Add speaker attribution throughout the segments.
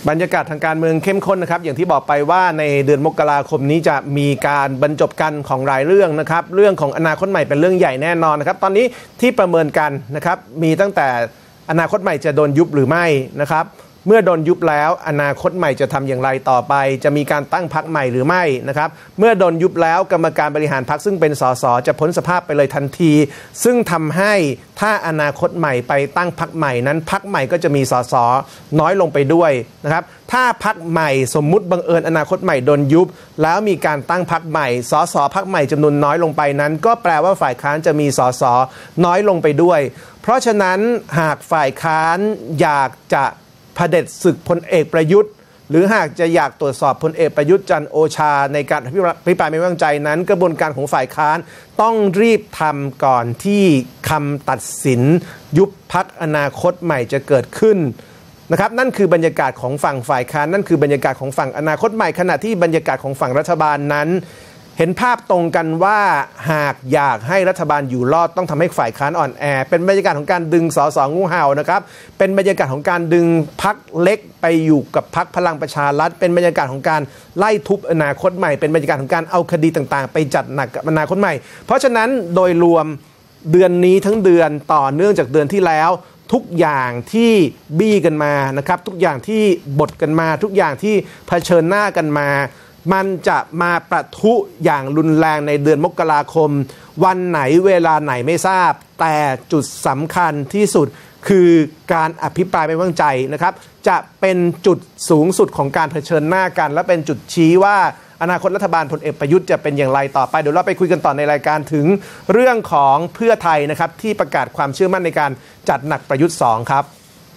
Speaker 1: บรรยากาศทางการเมืองเข้มข้นนะครับอย่างที่บอกไปว่าในเดือนมกราคมนี้จะมีการบรรจบกันของหลายเรื่องนะครับเรื่องของอนาคตใหม่เป็นเรื่องใหญ่แน่นอนนะครับตอนนี้ที่ประเมินกันนะครับมีตั้งแต่อนาคตใหม่จะโดนยุบหรือไม่นะครับเมื่อโดนยุบแล้วอนาคตใหม่จะทำอย่างไรต่อไปจะมีการตั้งพรรคใหม่หรือไม่นะครับเมื่อโดนยุบแล้วกรรมการบริหารพรรคซึ่งเป็นสสจะพ้นสภาพไปเลยทันทีซึ่งทำให้ถ้าอนาคตใหม่ไปตั้งพรรคใหม่นั้นพรรคใหม่ก็จะมีสสน้อยลงไปด้วยนะครับถ้าพรรคใหม่สมมุติบังเอิญอนาคตใหม่โดนยุบแล้วมีการตั้งพรรคใหม่สสพรรคใหม่จำนวนน้อยลงไปนั้นก็แปลว่าฝ่ายค้านจะมีสสน้อยลงไปด้วยเพราะฉะนั้นหากฝ่ายค้านอยากจะเผด็จศึกพลเอกประยุทธ์หรือหากจะอยากตรวจสอบพลเอกประยุทธ์จันทร์โอชาในการอภิปรายไม่ไว้วางใจนั้นกระบวนการของฝ่ายค้านต้องรีบทำก่อนที่คำตัดสินยุบพรรคอนาคตใหม่จะเกิดขึ้นนะครับนั่นคือบรรยากาศของฝั่งฝ่ายค้านนั่นคือบรรยากาศของฝั่งอนาคตใหม่ขณะที่บรรยากาศของฝั่งรัฐบาลนั้นเห็นภาพตรงกันว่าหากอยากให้รัฐบาลอยู่รอดต้องทำให้ฝ่ายค้านอ่อนแอเป็นบรรยากาศของการดึงสสงูเห่านะครับเป็นบรรยากาศของการดึงพรรคเล็กไปอยู่กับพรรคพลังประชารัฐเป็นบรรยากาศของการไล่ทุบอนาคตใหม่เป็นบรรยากาศของการเอาคดีต่างๆไปจัดหนักกับอนาคตใหม่เพราะฉะนั้นโดยรวมเดือนนี้ทั้งเดือนต่อเนื่องจากเดือนที่แล้วทุกอย่างที่บี้กันมานะครับทุกอย่างที่บทกันมาทุกอย่างที่เผชิญหน้ากันมามันจะมาประทุอย่างรุนแรงในเดือนมกราคมวันไหนเวลาไหนไม่ทราบแต่จุดสำคัญที่สุดคือการอภิปรายไม่ไว้วางใจนะครับจะเป็นจุดสูงสุดของการเผชิญหน้ากันและเป็นจุดชี้ว่าอนาคตรัฐบาลพลเอกประยุทธ์จะเป็นอย่างไรต่อไปเดี๋ยวเราไปคุยกันต่อในรายการถึงเรื่องของเพื่อไทยนะครับที่ประกาศความเชื่อมั่นในการจัดหนักประยุทธ์2ครับ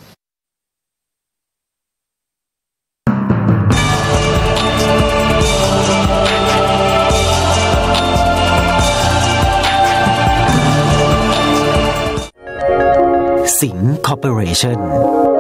Speaker 2: สิงห์คอร์ปอเรชั่น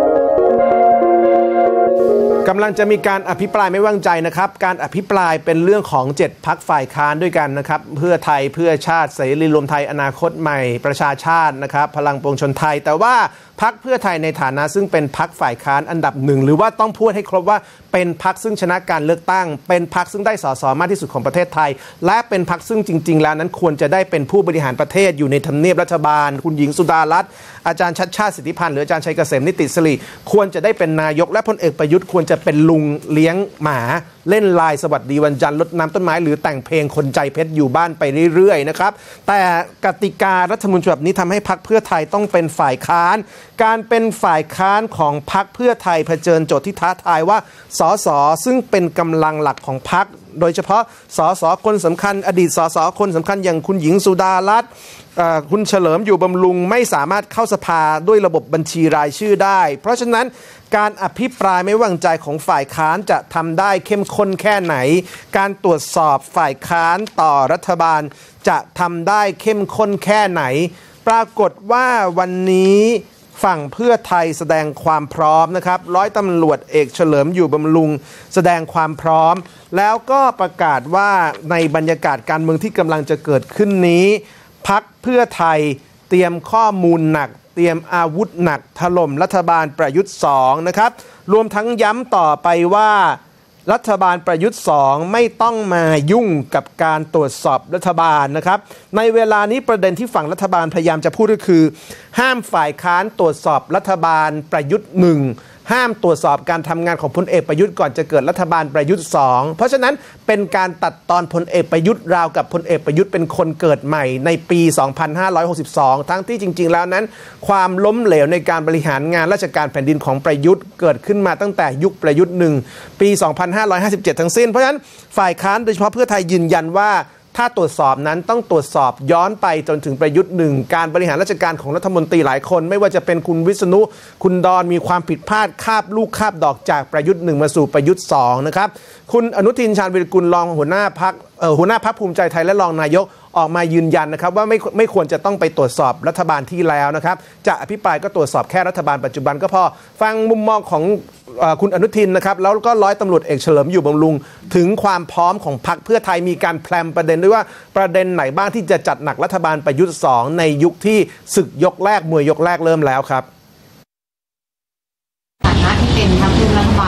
Speaker 1: กำลังจะมีการอภิปรายไม่ไว้วางใจนะครับการอภิปรายเป็นเรื่องของ7พรรคฝ่ายค้านด้วยกันนะครับเพื่อไทยเพื่อชาติเสรีรวมไทยอนาคตใหม่ประชาชาตินะครับพลังปวงชนไทยแต่ว่าพรรคเพื่อไทยในฐานะซึ่งเป็นพรรคฝ่ายค้านอันดับหนึ่งหรือว่าต้องพูดให้ครบว่าเป็นพรรคซึ่งชนะการเลือกตั้งเป็นพรรคซึ่งได้สสมากที่สุดของประเทศไทยและเป็นพรรคซึ่งจริงๆแล้วนั้นควรจะได้เป็นผู้บริหารประเทศอยู่ในทำเนียบรัฐบาลคุณหญิงสุดารัตน์อาจารย์ชัชชาติสิทธิพันธ์หรืออาจารย์ชัยเกษมนิติสิริควรจะได้เป็นนายกและพลเอกประยุทธ์ควรจะเป็นลุงเลี้ยงหมาเล่นลายสวัสดีวันจันทร์รดน้ำต้นไม้หรือแต่งเพลงคนใจเพชรอยู่บ้านไปเรื่อยๆนะครับแต่กติการัฐธรรมนูญฉบับนี้ทำให้พรรคเพื่อไทยต้องเป็นฝ่ายค้านการเป็นฝ่ายค้านของพรรคเพื่อไทยเผชิญโจทย์ที่ท้าทายว่าสสซึ่งเป็นกำลังหลักของพรรคโดยเฉพาะสสคนสำคัญอดีตสสคนสำคัญอย่างคุณหญิงสุดารัตน์คุณเฉลิมอยู่บำรุงไม่สามารถเข้าสภาด้วยระบบบัญชีรายชื่อได้เพราะฉะนั้นการอภิปรายไม่ไว้วางใจของฝ่ายค้านจะทำได้เข้มข้นแค่ไหนการตรวจสอบฝ่ายค้านต่อรัฐบาลจะทำได้เข้มข้นแค่ไหนปรากฏว่าวันนี้ฝั่งเพื่อไทยแสดงความพร้อมนะครับร้อยตำรวจเอกเฉลิมอยู่บำรุงแสดงความพร้อมแล้วก็ประกาศว่าในบรรยากาศการเมืองที่กำลังจะเกิดขึ้นนี้พรรคเพื่อไทยเตรียมข้อมูลหนักเตรียมอาวุธหนักถล่มรัฐบาลประยุทธ์2นะครับรวมทั้งย้ำต่อไปว่ารัฐบาลประยุทธ์2ไม่ต้องมายุ่งกับการตรวจสอบรัฐบาลนะครับในเวลานี้ประเด็นที่ฝั่งรัฐบาลพยายามจะพูดก็คือห้ามฝ่ายค้านตรวจสอบรัฐบาลประยุทธ์1ห้ามตรวจสอบการทำงานของพลเอกประยุทธ์ก่อนจะเกิดรัฐบาลประยุทธ์2เพราะฉะนั้นเป็นการตัดตอนพลเอกประยุทธ์ราวกับพลเอกประยุทธ์เป็นคนเกิดใหม่ในปี 2562 ทั้งที่จริงๆแล้วนั้นความล้มเหลวในการบริหารงานราชการแผ่นดินของประยุทธ์เกิดขึ้นมาตั้งแต่ยุคประยุทธ์1ปี 2557 ทั้งสิ้นเพราะฉะนั้นฝ่ายค้านโดยเฉพาะเพื่อไทยยืนยันว่าถ้าตรวจสอบนั้นต้องตรวจสอบย้อนไปจนถึงประยุทธ์1การบริหารราชการของรัฐมนตรีหลายคนไม่ว่าจะเป็นคุณวิษณุคุณดอนมีความผิดพลาดคาบลูกคาบดอกจากประยุทธ์1มาสู่ประยุทธ์2นะครับคุณอนุทินชาญวีรกุลรองหัวหน้าพรรคภูมิใจไทยและรองนายกออกมายืนยันนะครับว่าไม่ควรจะต้องไปตรวจสอบรัฐบาลที่แล้วนะครับจะอภิปรายก็ตรวจสอบแค่รัฐบาลปัจจุบันก็พอฟังมุมมองของคุณอนุทินนะครับแล้วก็ร้อยตำรวจเอกเฉลิมอยู่บำรุงถึงความพร้อมของพรรคเพื่อไทยมีการแพลมประเด็นด้วยว่าประเด็นไหนบ้างที่จะจัดหนักรัฐบาลประยุทธ์2ในยุคที่ศึกยกแรกมวยยกแรกเริ่มแล้วครับ
Speaker 3: ฐานะที่เป็นพรรคร่วมรัฐบาลเนี่ย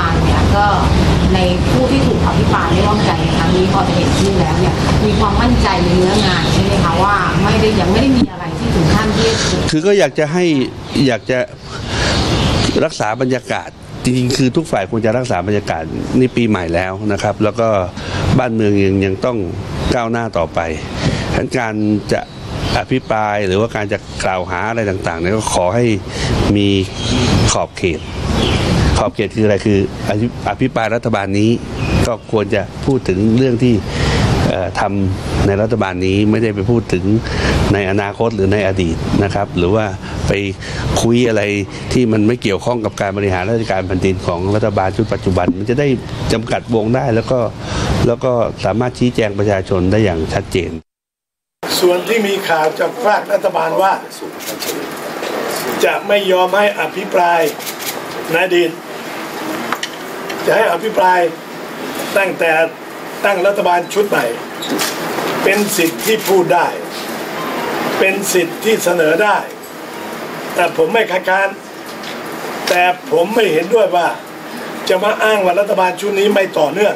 Speaker 2: ก็ในผู้ที่ถูกอภิปรายไม่ไว้วางใจในครั้งนี้พอจะเห็นชื่อแล้วเนี่ยมีความมั่นใจในเนื้องานใช่ไหมคะว่ายังไม่ได้มีอะไรที่ถึงขั้นที่
Speaker 3: คือก็อยากจะรักษาบรรยากาศจริงๆคือทุกฝ่ายควรจะรักษาบรรยากาศนี่ปีใหม่แล้วนะครับแล้วก็บ้านเมืองยังต้องก้าวหน้าต่อไปการจะอภิปรายหรือว่าการจะกล่าวหาอะไรต่างๆเนี่ยก็ขอให้มีขอบเขตคืออะไรคืออภิปรายรัฐบาลนี้ก็ควรจะพูดถึงเรื่องที่ทำในรัฐบาลนี้ไม่ได้ไปพูดถึงในอนาคตหรือในอดีตนะครับหรือว่าไปคุยอะไรที่มันไม่เกี่ยวข้องกับการบริหารราชการแผ่นดินของรัฐบาลชุดปัจจุบันมันจะได้จำกัดวงได้แล้วก็สามารถชี้แจงประชาชนได้อย่างชัดเจน
Speaker 4: ส่วนที่มีข่าวจากฝ่ายรัฐบาลว่าจะไม่ยอมให้อภิปรายในอดีตจะให้อภิปรายตั้งแต่ตั้งรัฐบาลชุดใหม่เป็นสิทธิ์ที่พูดได้เป็นสิทธิ์ที่เสนอได้แต่ผมไม่คัดค้านแต่ผมไม่เห็นด้วยว่าจะมาอ้างว่ารัฐบาลชุดนี้ไม่ต่อเนื่อง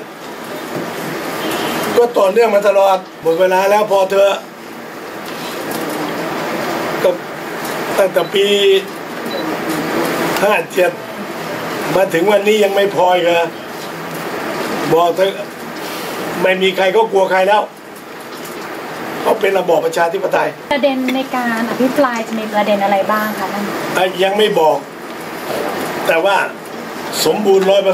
Speaker 4: ก็ต่อเนื่องมาตลอดหมดเวลาแล้วพอเธอก็ตั้งแต่ปี57มาถึงวันนี้ยังไม่พอเลยบอกเธอไม่มีใครก็กลัวใครแล้วเขาเป็นระบอบประชาธิปไตย
Speaker 5: ประเด็นในการอภิปรายจะมีประเด็นอะไรบ้างคะท่าน
Speaker 4: ยังไม่บอกแต่ว่าสมบูรณ์ 100%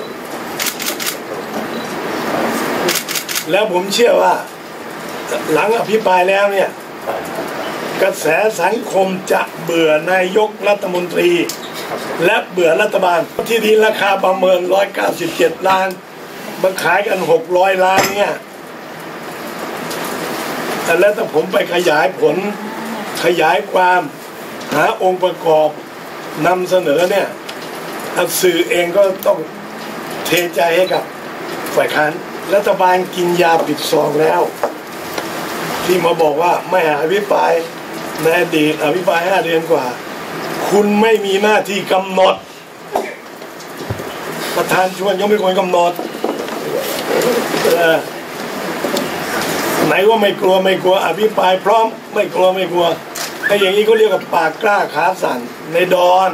Speaker 4: แล้วผมเชื่อว่าหลังอภิปรายแล้วเนี่ยกระแสสังคมจะเบื่อนายกรัฐมนตรีและเบื่อรัฐบาลที่ดินราคาประเมิน197 ล้านมาขายกัน600 ล้านเนี่ยแต่แล้วถ้าผมไปขยายผลขยายความหาองค์ประกอบนำเสนอเนี่ยสื่อเองก็ต้องเทใจให้กับฝ่ายค้านรัฐบาลกินยาปิดซองแล้วที่มาบอกว่าไม่อภิปรายในอดีตอภิปราย5 เดือนกว่าคุณไม่มีหน้าที่กำหนดประธานชวนยังไม่ควรกำหนดไหนว่าไม่กลัวอภิปรายพร้อมไม่กลัวถ้าอย่างนี้ก็เรียกว่าปากกล้าขาสั่นในดอน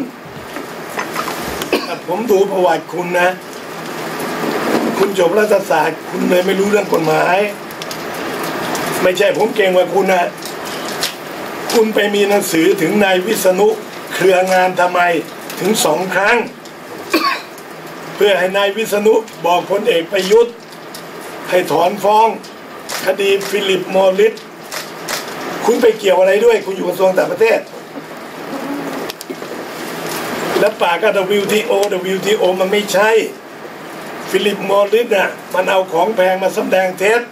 Speaker 4: ผมดูประวัติคุณนะคุณจบรัฐศาสตร์คุณเลยไม่รู้เรื่องกฎหมายไม่ใช่ผมเก่งกว่าคุณนะคุณไปมีหนังสือถึงนายวิษณุเครืองามทำไมถึง2 ครั้ง เพื่อให้นายวิษณุบอกพลเอกประยุทธ์ให้ถอนฟ้องคดีฟิลิปมอริสคุณไปเกี่ยวอะไรด้วยคุณอยู่กระทรวงต่างประเทศและปากก็ WTO มันไม่ใช่ฟิลิปมอริสน่ะมันเอาของแพงมาแสดงเท็จ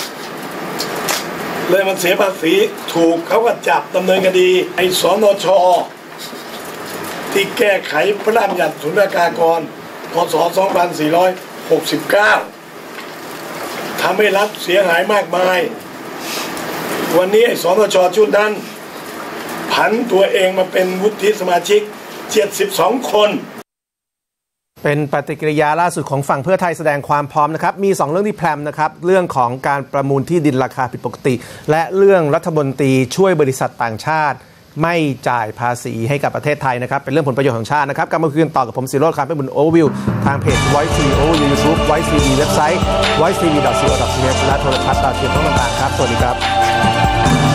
Speaker 4: เลยมันเสียภาษีถูกเขาก็จับดำเนินคดีไอ้สนช.ที่แก้ไขพระราชบัญญัติศุลกากรพ.ศ. 2469ทำให้รัฐเสียหายมากมายวันนี้ไอ้สนช.ชุดนั้นผันตัวเองมาเป็นวุฒิสมาชิก72 คน
Speaker 1: เป็นปฏิกิริยาล่าสุดของฝั่งเพื่อไทยแสดงความพร้อมนะครับมี2 เรื่องที่แพรมนะครับเรื่องของการประมูลที่ดินราคาผิดปกติและเรื่องรัฐมนตรีช่วยบริษัทต่างชาติไม่จ่ายภาษีให้กับประเทศไทยนะครับเป็นเรื่องผลประโยชน์ของชาตินะครับกลับมาคืนต่อกับผมศิโรจน์ คำเป็นบุญโอเวอร์วิวทางเพจ Voice TV Overview YouTube Voice TV เว็บไซต์ voicetv.co.th และโทรทัศน์ดาวเทียมช่องต่างๆครับสวัสดีครับ